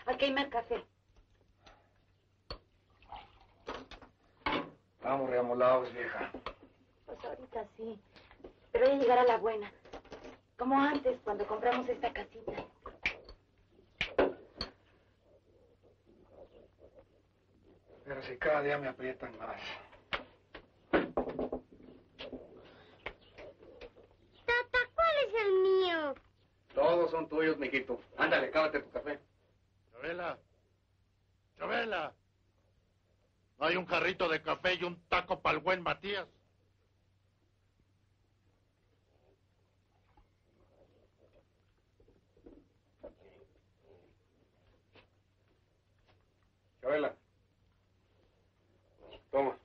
Al queimar café. Vamos reamolados, vieja. Pues ahorita sí. Pero ya llegará la buena. Como antes, cuando compramos esta casita. Pero si cada día me aprietan más. Tata, ¿cuál es el mío? Todos son tuyos, mijito. Ándale, cábate tu café. Chabela. Chabela. ¿No hay un jarrito de café y un taco para el buen Matías? Chabela. Toma.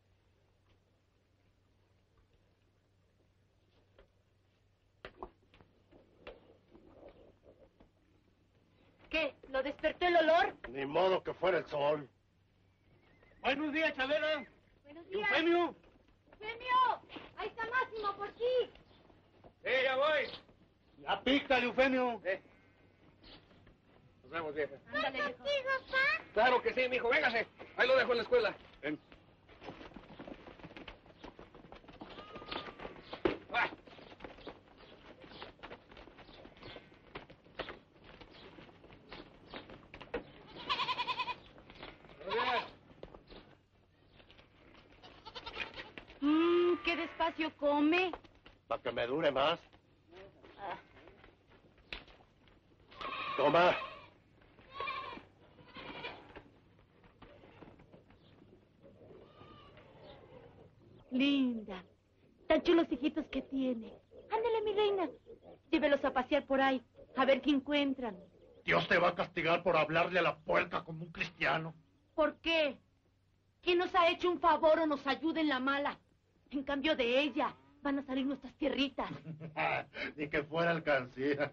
¿Qué? ¿Lo despertó el olor? Ni modo que fuera el sol. Buenos días, Chabela. Buenos días. Eufemio. ¡Eufemio! Ahí está Máximo, por ti. Ya voy. Ya pícale, Eufemio. Nos vemos, vieja. Ándale, viejo. ¿Contigo, papá? Claro que sí, mijo. Véngase. Ahí lo dejo en la escuela. Ven. Va. Qué despacio come. Para que me dure más. Ah, Toma. linda. Tan chulos hijitos que tiene. Ándale, mi reina. Llévelos a pasear por ahí. A ver qué encuentran. Dios te va a castigar por hablarle a la puerca como un cristiano. ¿Por qué? ¿Quién nos ha hecho un favor o nos ayuda en la mala? En cambio de ella, van a salir nuestras tierritas. Ni que fuera alcancía.